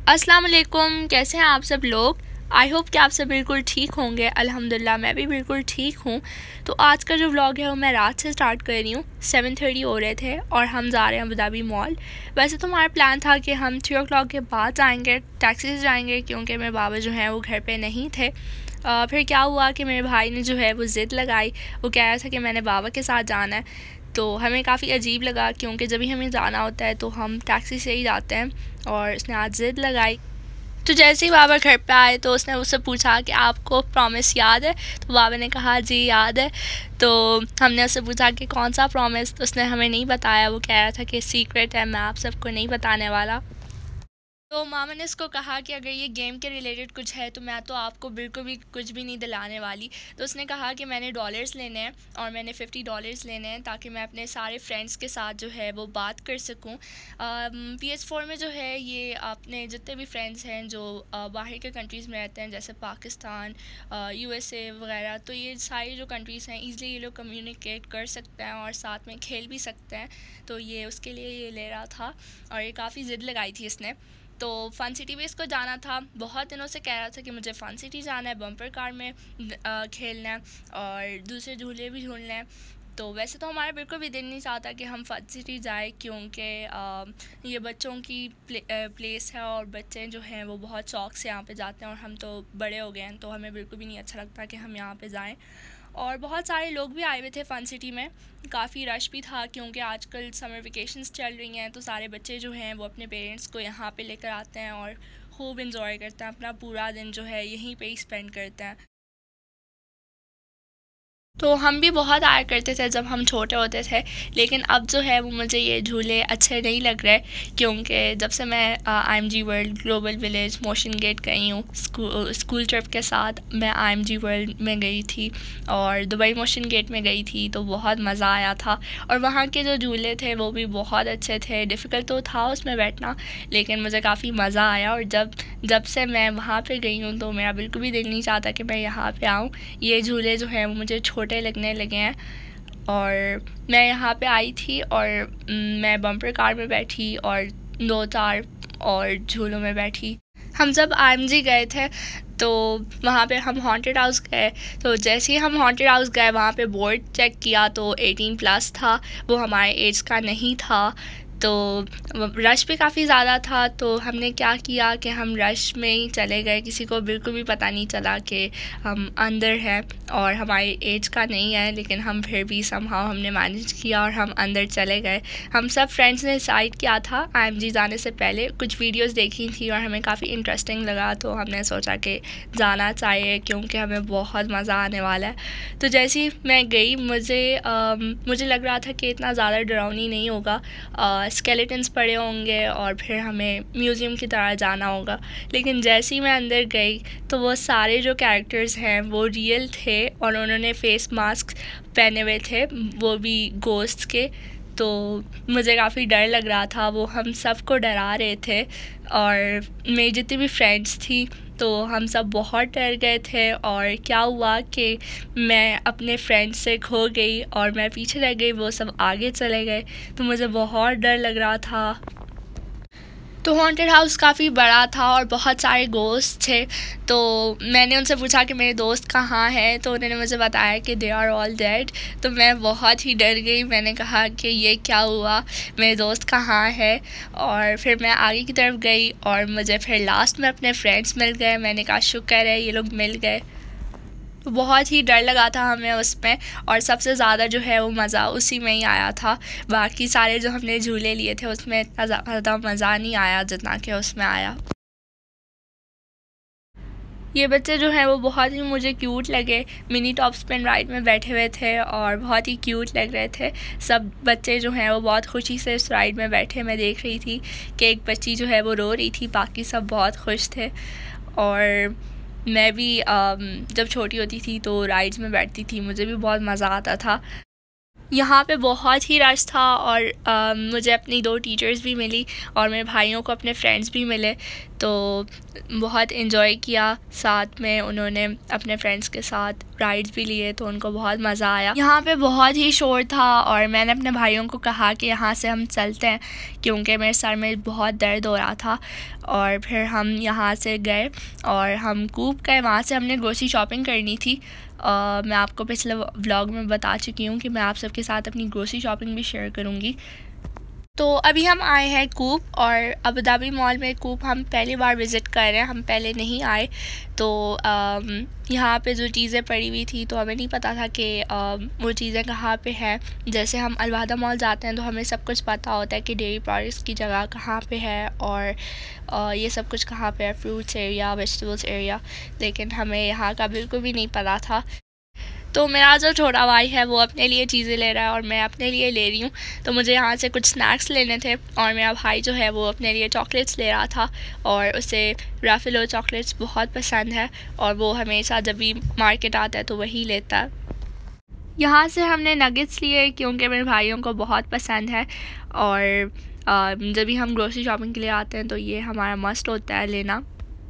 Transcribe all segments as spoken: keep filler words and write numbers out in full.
अस्सलाम वालेकुम, कैसे हैं आप सब लोग। आई होप कि आप सब बिल्कुल ठीक होंगे। अल्हम्दुलिल्लाह मैं भी बिल्कुल ठीक हूँ। तो आज का जो व्लॉग है वो मैं रात से स्टार्ट कर रही हूँ। सेवन थर्टी हो रहे थे और हम जा रहे हैं अबू धाबी मॉल। वैसे तो हमारा प्लान था कि हम थ्री ओ क्लॉक के बाद जाएंगे, टैक्सी से जाएंगे, क्योंकि मेरे बाबा जो हैं वो घर पे नहीं थे। आ, फिर क्या हुआ कि मेरे भाई ने जो है वो ज़िद लगाई। वो कह रहा था कि मैंने बाबा के साथ जाना है। तो हमें काफ़ी अजीब लगा, क्योंकि जब भी हमें जाना होता है तो हम टैक्सी से ही जाते हैं, और उसने आज ज़िद लगाई। तो जैसे ही बाबा घर पे आए तो उसने उससे पूछा कि आपको प्रॉमिस याद है। तो बाबा ने कहा जी याद है। तो हमने उससे पूछा कि कौन सा प्रॉमिस। तो उसने हमें नहीं बताया। वो कह रहा था कि सीक्रेट है, मैं आप सबको नहीं बताने वाला। तो मामा ने इसको कहा कि अगर ये गेम के रिलेटेड कुछ है तो मैं तो आपको बिल्कुल भी कुछ भी नहीं दिलाने वाली। तो उसने कहा कि मैंने डॉलर्स लेने हैं और मैंने फ़िफ्टी डॉलर्स लेने हैं, ताकि मैं अपने सारे फ्रेंड्स के साथ जो है वो बात कर सकूं। पी एस फोर में जो है ये अपने जितने भी फ्रेंड्स हैं जो आ, बाहर के कंट्रीज़ में रहते हैं, जैसे पाकिस्तान, यू एस ए वगैरह, तो ये सारी जो कंट्रीज़ हैं ईज़िली ये लोग कम्युनिकेट कर सकते हैं और साथ में खेल भी सकते हैं। तो ये उसके लिए ये ले रहा था और ये काफ़ी ज़िद लगाई थी इसने। तो फ़न सिटी भी इसको जाना था। बहुत दिनों से कह रहा था कि मुझे फ़न सिटी जाना है, बम्पर कार में आ, खेलना है और दूसरे झूले भी झूलने हैं। तो वैसे तो हमारा बिल्कुल भी दिल नहीं चाहता कि हम फ़न सिटी जाए, क्योंकि ये बच्चों की प्ले, आ, प्लेस है और बच्चे जो हैं वो बहुत शौक़ से यहाँ पे जाते हैं, और हम तो बड़े हो गए हैं तो हमें बिल्कुल भी नहीं अच्छा लगता कि हम यहाँ पे जाएं। और बहुत सारे लोग भी आए हुए थे फ़न सिटी में, काफ़ी रश भी था, क्योंकि आजकल समर वेकेशंस चल रही हैं। तो सारे बच्चे जो हैं वो अपने पेरेंट्स को यहाँ पे लेकर आते हैं और खूब इंजॉय करते हैं, अपना पूरा दिन जो है यहीं पे ही स्पेंड करते हैं। तो हम भी बहुत आया करते थे जब हम छोटे होते थे, लेकिन अब जो है वो मुझे ये झूले अच्छे नहीं लग रहे, क्योंकि जब से मैं I M G World, Global Village, Motiongate गई हूँ स्कूल स्कूल ट्रिप के साथ। मैं आई एम जी वर्ल्ड में गई थी और दुबई मोशन गेट में गई थी, तो बहुत मज़ा आया था। और वहाँ के जो झूले थे वो भी बहुत अच्छे थे। डिफ़िकल्ट तो था उसमें बैठना, लेकिन मुझे काफ़ी मज़ा आया। और जब जब से मैं वहाँ पे गई हूँ तो मेरा बिल्कुल भी दिल नहीं चाहता कि मैं यहाँ पे आऊँ। ये झूले जो हैं वो मुझे छोटे लगने लगे हैं। और मैं यहाँ पे आई थी और मैं बम्पर कार में बैठी और दो चार और झूलों में बैठी। हम जब आई एम जी गए थे तो वहाँ पे हम हॉन्टेड हाउस गए। तो जैसे ही हम हॉन्टेड हाउस गए वहाँ पे बोर्ड चेक किया तो एटीन प्लस था, वो हमारे एज का नहीं था। तो रश भी काफ़ी ज़्यादा था, तो हमने क्या किया कि हम रश में ही चले गए। किसी को बिल्कुल भी पता नहीं चला कि हम अंदर हैं और हमारी एज का नहीं है, लेकिन हम फिर भी समहाउ हमने मैनेज किया और हम अंदर चले गए। हम सब फ्रेंड्स ने डिसाइड किया था आई एम जी जाने से पहले, कुछ वीडियोस देखी थी और हमें काफ़ी इंटरेस्टिंग लगा, तो हमने सोचा कि जाना चाहिए क्योंकि हमें बहुत मज़ा आने वाला है। तो जैसे ही मैं गई मुझे आ, मुझे लग रहा था कि इतना ज़्यादा डरावनी नहीं होगा, स्केलेटन्स पड़े होंगे और फिर हमें म्यूज़ियम की तरह जाना होगा। लेकिन जैसे ही मैं अंदर गई तो वो सारे जो कैरेक्टर्स हैं वो रियल थे और उन्होंने फेस मास्क पहने हुए थे, वो भी गोश्त के। तो मुझे काफ़ी डर लग रहा था, वो हम सबको डरा रहे थे। और मेरी जितनी भी फ्रेंड्स थी तो हम सब बहुत डर गए थे। और क्या हुआ कि मैं अपने फ्रेंड्स से खो गई और मैं पीछे रह गई, वो सब आगे चले गए, तो मुझे बहुत डर लग रहा था। तो हॉन्टेड हाउस काफ़ी बड़ा था और बहुत सारे दोस्त थे। तो मैंने उनसे पूछा कि मेरे दोस्त कहाँ हैं, तो उन्होंने मुझे बताया कि दे आर ऑल डेड। तो मैं बहुत ही डर गई। मैंने कहा कि ये क्या हुआ, मेरे दोस्त कहाँ है। और फिर मैं आगे की तरफ गई और मुझे फिर लास्ट में अपने फ्रेंड्स मिल गए। मैंने कहा शुक्र है ये लोग मिल गए। तो बहुत ही डर लगा था हमें उसमें, और सबसे ज़्यादा जो है वो मज़ा उसी में ही आया था। बाकी सारे जो हमने झूले लिए थे उसमें इतना ज़्यादा मज़ा नहीं आया जितना कि उसमें आया। ये बच्चे जो हैं वो बहुत ही मुझे क्यूट लगे। मिनी टॉप स्पिन राइड में बैठे हुए थे और बहुत ही क्यूट लग रहे थे। सब बच्चे जो हैं वो बहुत खुशी से इस राइड में बैठे। मैं देख रही थी कि एक बच्ची जो है वो रो रही थी, बाकी सब बहुत खुश थे। और मैं भी जब छोटी होती थी तो राइड्स में बैठती थी, मुझे भी बहुत मज़ा आता था। यहाँ पे बहुत ही रश था और आ, मुझे अपनी दो टीचर्स भी मिली और मेरे भाइयों को अपने फ्रेंड्स भी मिले, तो बहुत इन्जॉय किया साथ में। उन्होंने अपने फ्रेंड्स के साथ राइड्स भी लिए तो उनको बहुत मज़ा आया। यहाँ पे बहुत ही शोर था और मैंने अपने भाइयों को कहा कि यहाँ से हम चलते हैं क्योंकि मेरे सर में बहुत दर्द हो रहा था। और फिर हम यहाँ से गए और हम कूप गए, वहाँ से हमने ग्रोसरी शॉपिंग करनी थी। Uh, मैं आपको पिछले व्लॉग में बता चुकी हूँ कि मैं आप सबके साथ अपनी ग्रोसरी शॉपिंग भी शेयर करूँगी। तो अभी हम आए हैं कूप, और अबू धाबी मॉल में कूप हम पहली बार विज़िट कर रहे हैं, हम पहले नहीं आए। तो यहाँ पे जो चीज़ें पड़ी हुई थी तो हमें नहीं पता था कि वो चीज़ें कहाँ पे हैं। जैसे हम अलवादा मॉल जाते हैं तो हमें सब कुछ पता होता है कि डेयरी प्रोडक्ट्स की जगह कहाँ पे है और आ, ये सब कुछ कहाँ पे है, फ्रूट्स एरिया, वेजिटेबल्स एरिया, लेकिन हमें यहाँ का बिल्कुल भी नहीं पता था। तो मेरा जो छोटा भाई है वो अपने लिए चीज़ें ले रहा है और मैं अपने लिए ले रही हूँ। तो मुझे यहाँ से कुछ स्नैक्स लेने थे और मेरा भाई जो है वो अपने लिए चॉकलेट्स ले रहा था और उसे रैफलो चॉकलेट्स बहुत पसंद है और वो हमेशा जब भी मार्केट आता है तो वही लेता है। यहाँ से हमने नगेट्स लिए क्योंकि मेरे भाइयों को बहुत पसंद है और जब भी हम ग्रोसरी शॉपिंग के लिए आते हैं तो ये हमारा मस्ट होता है लेना।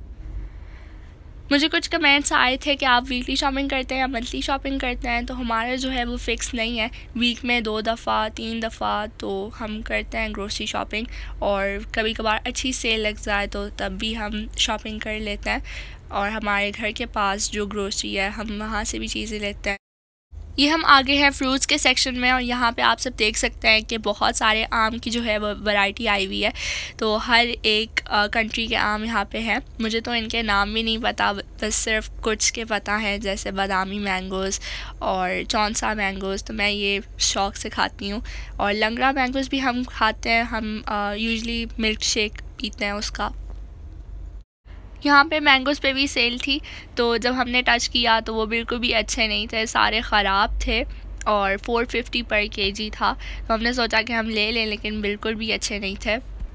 मुझे कुछ कमेंट्स आए थे कि आप वीकली शॉपिंग करते हैं या मंथली शॉपिंग करते हैं, तो हमारा जो है वो फ़िक्स नहीं है। वीक में दो दफ़ा तीन दफ़ा तो हम करते हैं ग्रोसरी शॉपिंग, और कभी कभार अच्छी सेल लग जाए तो तब भी हम शॉपिंग कर लेते हैं। और हमारे घर के पास जो ग्रोसरी है हम वहाँ से भी चीज़ें लेते हैं। ये हम आगे हैं फ्रूट्स के सेक्शन में और यहाँ पे आप सब देख सकते हैं कि बहुत सारे आम की जो है वो वैरायटी आई हुई है। तो हर एक कंट्री के आम यहाँ पे हैं। मुझे तो इनके नाम भी नहीं पता, बस सिर्फ कुछ के पता है, जैसे बादामी मैंगोज़ और चौंसा मैंगोज़, तो मैं ये शौक़ से खाती हूँ। और लंगड़ा मैंगोज़ भी हम खाते हैं, हम यूजुअली मिल्क शेक पीते हैं उसका। यहाँ पे मैंगोज़ पे भी सेल थी, तो जब हमने टच किया तो वो बिल्कुल भी अच्छे नहीं थे, सारे ख़राब थे और फोर फिफ्टी पर केजी था। तो हमने सोचा कि हम ले लें, लेकिन बिल्कुल भी अच्छे नहीं थे।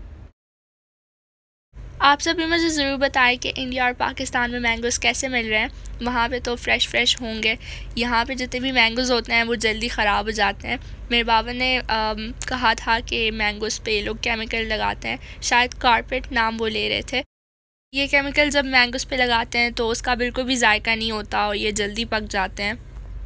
आप सब भी मुझे ज़रूर बताएं कि इंडिया और पाकिस्तान में मैंगोज़ कैसे मिल रहे हैं। वहाँ पे तो फ़्रेश फ़्रेश होंगे, यहाँ पे जितने भी मैंगोज़ होते हैं वो जल्दी ख़राब हो जाते हैं। मेरे बाबा ने आ, कहा था कि मैंगोज़ पे लोग केमिकल लगाते हैं, शायद कारपेट नाम वो ले रहे थे। ये केमिकल जब मैंगोज़ पे लगाते हैं तो उसका बिल्कुल भी जायका नहीं होता और ये जल्दी पक जाते हैं।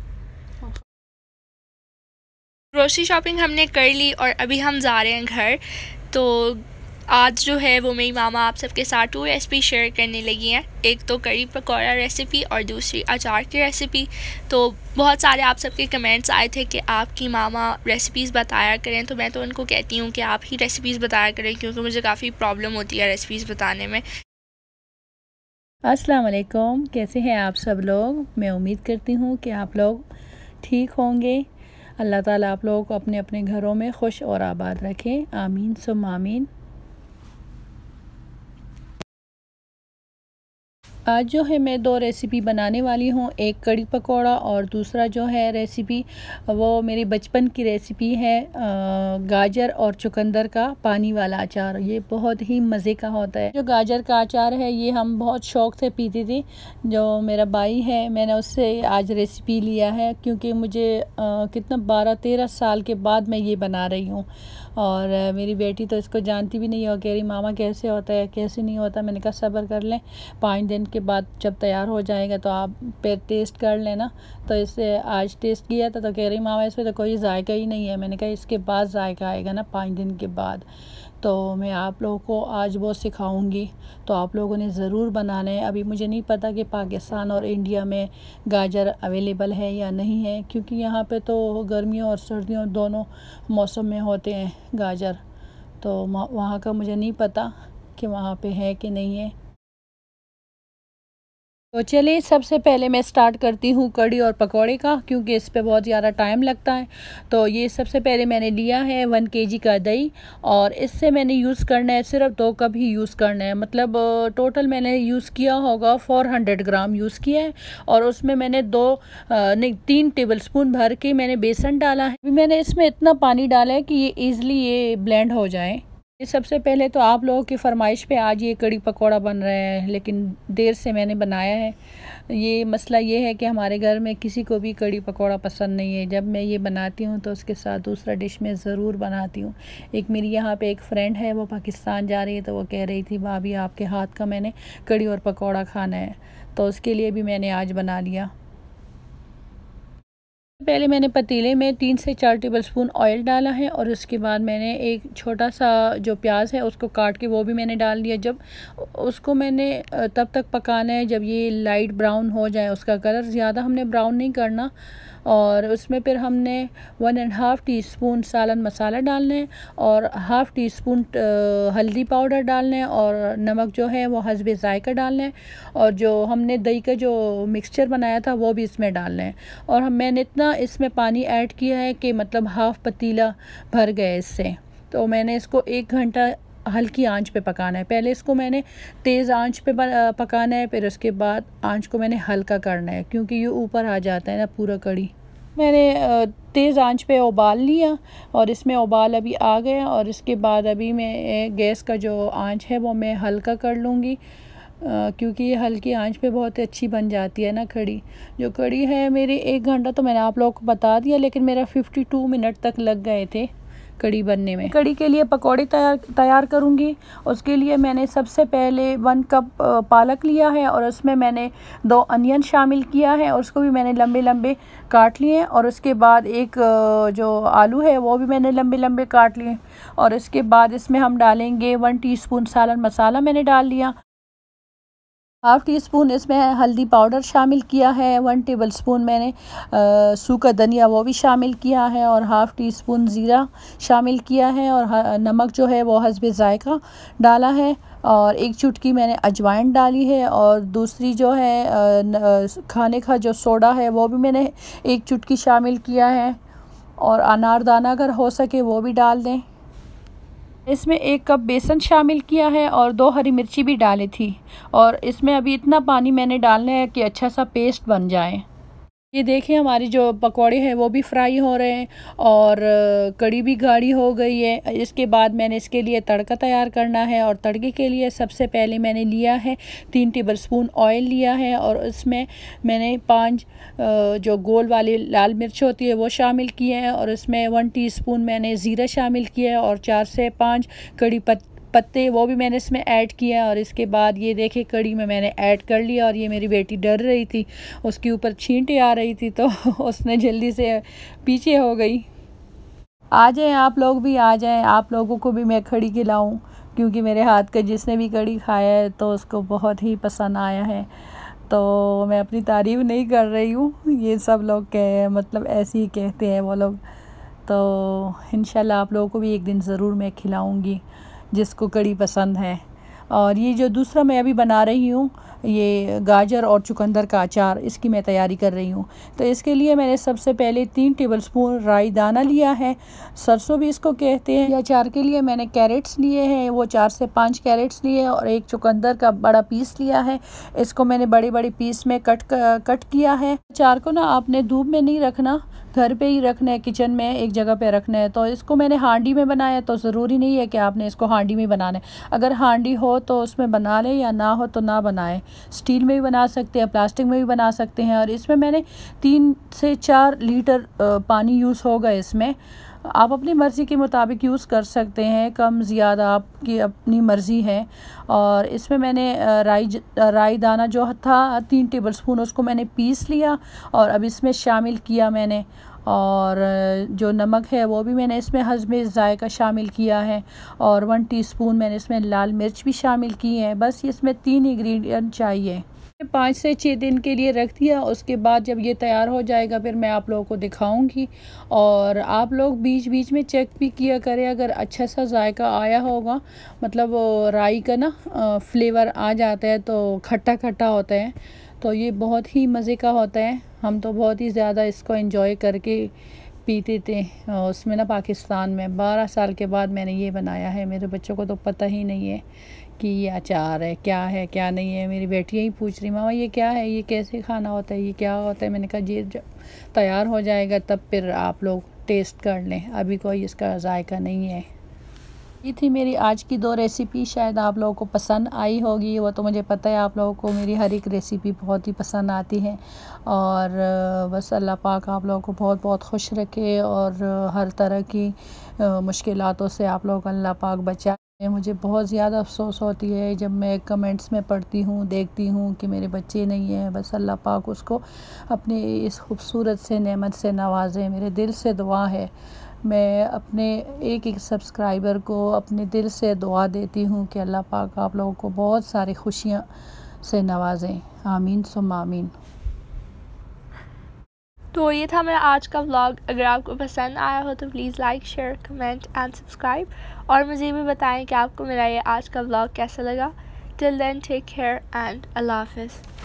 ग्रोसरी शॉपिंग हमने कर ली और अभी हम जा रहे हैं घर। तो आज जो है वो मेरी मामा आप सबके साथ टू रेसिपी शेयर करने लगी हैं। एक तो कड़ी पकौड़ा रेसिपी और दूसरी अचार की रेसिपी। तो बहुत सारे आप सबके कमेंट्स आए थे कि आपकी मामा रेसिपीज़ बताया करें, तो मैं तो उनको कहती हूँ कि आप ही रेसिपीज़ बताया करें क्योंकि मुझे काफ़ी प्रॉब्लम होती है रेसिपीज़ बताने में। अस्सलाम वालेकुम, कैसे हैं आप सब लोग। मैं उम्मीद करती हूँ कि आप लोग ठीक होंगे। अल्लाह ताला आप लोगों को अपने अपने घरों में खुश और आबाद रखें, आमीन सुम आमीन। आज जो है मैं दो रेसिपी बनाने वाली हूँ, एक कड़ी पकौड़ा और दूसरा जो है रेसिपी वो मेरी बचपन की रेसिपी है गाजर और चुकंदर का पानी वाला अचार। ये बहुत ही मज़े का होता है। जो गाजर का अचार है ये हम बहुत शौक़ से पीते थे। जो मेरा भाई है मैंने उससे आज रेसिपी लिया है क्योंकि मुझे आ, कितना बारह तेरह साल के बाद मैं ये बना रही हूँ और मेरी बेटी तो इसको जानती भी नहीं हो, कह रही मामा कैसे होता है कैसे नहीं होता। मैंने कहा सब्र कर लें, पाँच दिन के बाद जब तैयार हो जाएगा तो आप फिर टेस्ट कर लेना। तो इसे आज टेस्ट किया था तो कह रही मामा इसमें तो कोई जायका ही नहीं है। मैंने कहा इसके बाद जायका आएगा ना पाँच दिन के बाद। तो मैं आप लोगों को आज वो सिखाऊंगी, तो आप लोगों ने ज़रूर बनाना है। अभी मुझे नहीं पता कि पाकिस्तान और इंडिया में गाजर अवेलेबल है या नहीं है, क्योंकि यहाँ पे तो गर्मियों और सर्दियों दोनों मौसम में होते हैं गाजर। तो वहाँ का मुझे नहीं पता कि वहाँ पे है कि नहीं है। तो चलिए सबसे पहले मैं स्टार्ट करती हूँ कड़ी और पकौड़े का, क्योंकि इस पे बहुत ज़्यादा टाइम लगता है। तो ये सबसे पहले मैंने लिया है वन केजी का दही और इससे मैंने यूज़ करना है सिर्फ दो कप ही यूज़ करना है। मतलब टोटल मैंने यूज़ किया होगा फोर हंड्रेड ग्राम यूज़ किया है और उसमें मैंने दो नहीं तीन टेबल स्पून भर के मैंने बेसन डाला है। मैंने इसमें इतना पानी डाला है कि ये ईज़िली ये ब्लेंड हो जाए। ये सबसे पहले तो आप लोगों की फरमाइश पे आज ये कड़ी पकौड़ा बन रहे हैं, लेकिन देर से मैंने बनाया है। ये मसला ये है कि हमारे घर में किसी को भी कड़ी पकौड़ा पसंद नहीं है। जब मैं ये बनाती हूँ तो उसके साथ दूसरा डिश मैं ज़रूर बनाती हूँ। एक मेरी यहाँ पे एक फ़्रेंड है, वो पाकिस्तान जा रही है, तो वो कह रही थी भाभी आपके हाथ का मैंने कड़ी और पकौड़ा खाना है, तो उसके लिए भी मैंने आज बना लिया। पहले मैंने पतीले में तीन से चार टेबलस्पून ऑयल डाला है और उसके बाद मैंने एक छोटा सा जो प्याज है उसको काट के वो भी मैंने डाल दिया। जब उसको मैंने तब तक पकाना है जब ये लाइट ब्राउन हो जाए, उसका कलर ज़्यादा हमने ब्राउन नहीं करना। और उसमें फिर हमने one and half teaspoon सालन मसाला डालना है और हाफ़ टी स्पून हल्दी पाउडर डालना है और नमक जो है वो हस्बे ज़ायका डालना है। और जो हमने दही का जो मिक्सचर बनाया था वो भी इसमें डालना है। और हम मैंने इतना इसमें पानी ऐड किया है कि मतलब हाफ़ पतीला भर गया इससे। तो मैंने इसको एक घंटा हल्की आंच पे पकाना है। पहले इसको मैंने तेज़ आंच पे पकाना है, फिर उसके बाद आंच को मैंने हल्का करना है, क्योंकि ये ऊपर आ जाता है ना पूरा कड़ी। मैंने तेज़ आंच पे उबाल लिया और इसमें उबाल अभी आ गया और इसके बाद अभी मैं गैस का जो आंच है वो मैं हल्का कर लूँगी, क्योंकि ये हल्की आंच पे बहुत अच्छी बन जाती है ना कड़ी। जो कड़ी है मेरी एक घंटा तो मैंने आप लोगों को बता दिया, लेकिन मेरा बावन मिनट तक लग गए थे कड़ी बनने में। कड़ी के लिए पकौड़े तैयार तैयार करूँगी। उसके लिए मैंने सबसे पहले वन कप पालक लिया है और उसमें मैंने दो अनियन शामिल किया है और उसको भी मैंने लंबे लंबे काट लिए। और उसके बाद एक जो आलू है वो भी मैंने लंबे लंबे काट लिए। और इसके बाद इसमें हम डालेंगे वन टीस्पून सालन मसाला मैंने डाल लिया। हाफ़ टी स्पून इसमें हल्दी पाउडर शामिल किया है। वन टेबल स्पून मैंने सूखा धनिया वो भी शामिल किया है और हाफ़ टी स्पून ज़ीरा शामिल किया है। और नमक जो है वो हस्बे ज़ायका डाला है। और एक चुटकी मैंने अजवाइन डाली है और दूसरी जो है खाने का जो सोडा है वो भी मैंने एक चुटकी शामिल किया है। और अनारदाना अगर हो सके वो भी डाल दें। इसमें एक कप बेसन शामिल किया है और दो हरी मिर्ची भी डाली थी। और इसमें अभी इतना पानी मैंने डालना है कि अच्छा सा पेस्ट बन जाए। ये देखिए हमारी जो पकौड़े हैं वो भी फ्राई हो रहे हैं और कड़ी भी गाढ़ी हो गई है। इसके बाद मैंने इसके लिए तड़का तैयार करना है और तड़के के लिए सबसे पहले मैंने लिया है तीन टेबलस्पून ऑयल लिया है और उसमें मैंने पांच जो गोल वाली लाल मिर्च होती है वो शामिल किए हैं। और उसमें वन टीस्पून मैंने ज़ीरा शामिल किया है और चार से पाँच कड़ी पत्ते पत्ते वो भी मैंने इसमें ऐड किया। और इसके बाद ये देखे कड़ी में मैंने ऐड कर लिया। और ये मेरी बेटी डर रही थी, उसके ऊपर छींटे आ रही थी, तो उसने जल्दी से पीछे हो गई। आ जाएं आप लोग भी, आ जाएं, आप लोगों को भी मैं कड़ी खिलाऊं, क्योंकि मेरे हाथ का जिसने भी कड़ी खाया है तो उसको बहुत ही पसंद आया है। तो मैं अपनी तारीफ़ नहीं कर रही हूँ, ये सब लोग कह मतलब ऐसे ही कहते हैं वो लोग। तो इंशाल्लाह आप लोगों को भी एक दिन ज़रूर मैं खिलाऊँगी जिसको कड़ी पसंद है। और ये जो दूसरा मैं अभी बना रही हूँ, ये गाजर और चुकंदर का अचार, इसकी मैं तैयारी कर रही हूँ। तो इसके लिए मैंने सबसे पहले तीन टेबलस्पून राई दाना लिया है, सरसों भी इसको कहते हैं। अचार के लिए मैंने कैरेट्स लिए हैं, वो चार से पाँच कैरेट्स लिए और एक चुकंदर का बड़ा पीस लिया है। इसको मैंने बड़े बड़े पीस में कट कट किया है। अचार को ना आपने धूप में नहीं रखना, घर पे ही रखना है, किचन में एक जगह पे रखना है। तो इसको मैंने हांडी में बनाया, तो ज़रूरी नहीं है कि आपने इसको हांडी में बनाना है। अगर हांडी हो तो उसमें बना लें, या ना हो तो ना बनाएं। स्टील में भी बना सकते हैं, प्लास्टिक में भी बना सकते हैं। और इसमें मैंने तीन से चार लीटर पानी यूज़ होगा इसमें। आप अपनी मर्ज़ी के मुताबिक यूज़ कर सकते हैं, कम ज़्यादा आपकी अपनी मर्ज़ी है। और इसमें मैंने राई राई दाना जो था तीन टेबलस्पून, उसको मैंने पीस लिया और अब इसमें शामिल किया मैंने। और जो नमक है वो भी मैंने इसमें हस्बे ज़ायका शामिल किया है और वन टीस्पून मैंने इसमें लाल मिर्च भी शामिल की है। बस इसमें तीन इंग्रेडिएंट चाहिए। पाँच से छः दिन के लिए रख दिया। उसके बाद जब ये तैयार हो जाएगा फिर मैं आप लोगों को दिखाऊंगी। और आप लोग बीच बीच में चेक भी किया करें, अगर अच्छा सा जायका आया होगा, मतलब राई का ना फ्लेवर आ जाता है तो खट्टा खट्टा होता है, तो ये बहुत ही मज़े का होता है। हम तो बहुत ही ज़्यादा इसको एंजॉय करके पीते थे। उसमें ना पाकिस्तान में बारह साल के बाद मैंने ये बनाया है। मेरे बच्चों को तो पता ही नहीं है कि ये अचार है, क्या है क्या नहीं है। मेरी बेटी यही पूछ रही, मामा ये क्या है, ये कैसे खाना होता है, ये क्या होता है। मैंने कहा ये जब तैयार हो जाएगा तब फिर आप लोग टेस्ट कर लें, अभी कोई इसका जायका नहीं है। ये थी मेरी आज की दो रेसिपी। शायद आप लोगों को पसंद आई होगी, वो तो मुझे पता है आप लोगों को मेरी हर एक रेसिपी बहुत ही पसंद आती है। और बस अल्लाह पाक आप लोगों को बहुत बहुत खुश रखे और हर तरह की मुश्किलातों से आप लोगों को अल्लाह पाक बचाए। मुझे बहुत ज़्यादा अफसोस होती है जब मैं कमेंट्स में पढ़ती हूँ, देखती हूँ कि मेरे बच्चे नहीं हैं। बस अल्लाह पाक उसको अपनी इस खूबसूरत से नेमत से नवाज़े। मेरे दिल से दुआ है, मैं अपने एक एक सब्सक्राइबर को अपने दिल से दुआ देती हूँ कि अल्लाह पाक आप लोगों को बहुत सारी खुशियाँ से नवाजें। आमीन सुम्मा आमीन। तो ये था मेरा आज का व्लॉग। अगर आपको पसंद आया हो तो please like, share, comment and subscribe. और मुझे भी बताएं कि आपको मेरा ये आज का व्लॉग कैसा लगा। Till then take care and अल्लाह हाफिज़।